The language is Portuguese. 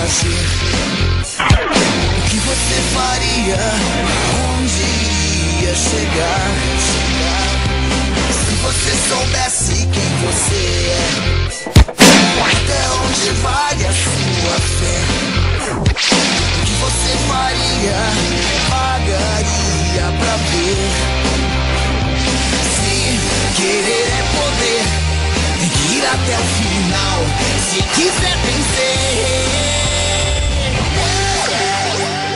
fazer. O que você faria? Onde iria chegar? Se você soubesse quem você é, até onde vai a sua fé? O que você faria? Pagaria pra ver. Se querer é poder, tem que ir até o final, se quiser vencer.